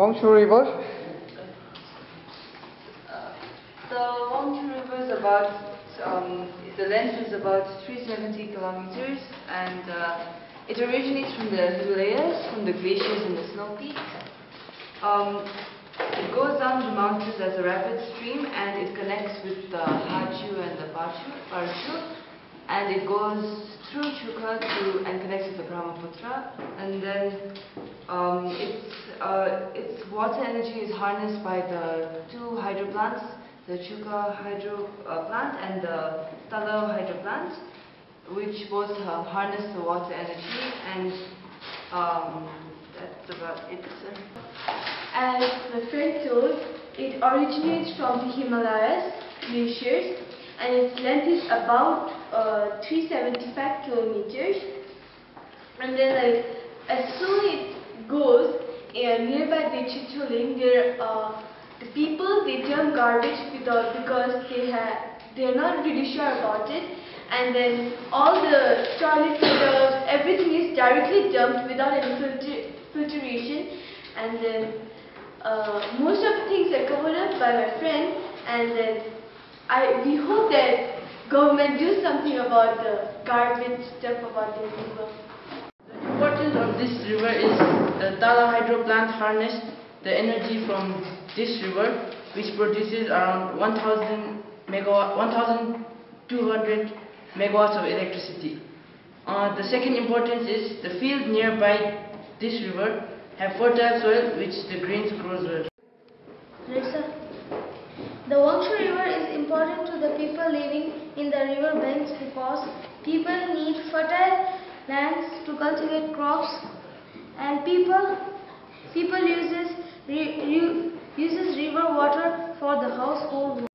Wangchhu River? The Wangchhu River is about, the length is about 370 kilometers, and it originates from the Himalayas, from the glaciers and the snow peaks. It goes down the mountains as a rapid stream, and it connects with the Wangchhu and the Parchu, and it goes through Chukha and connects with the Brahmaputra, and then its water energy is harnessed by the two hydro plants, the Chukha hydro plant and the Tala hydro plant, which both harness the water energy, and that's about it. As my friend told, it originates from the Himalayas glaciers, and its length is about 375 kilometers. And then, as soon it goes nearby the Chicholing, the people, they dump garbage because they are not really sure about it, and then all the toilet filters, everything is directly dumped without any filtration, and then most of the things are covered up by my friend, and then we hope that government do something about the garbage stuff about the river. The importance of this river is the Tala hydro plant harnessed the energy from this river, which produces around 1,200 megawatts of electricity. The second importance is the field nearby this river have fertile soil which the grains grows well. Right, sir. The Wangchhu River is important to the people living in the river banks because people need fertile lands to cultivate crops, and people uses river water for the household.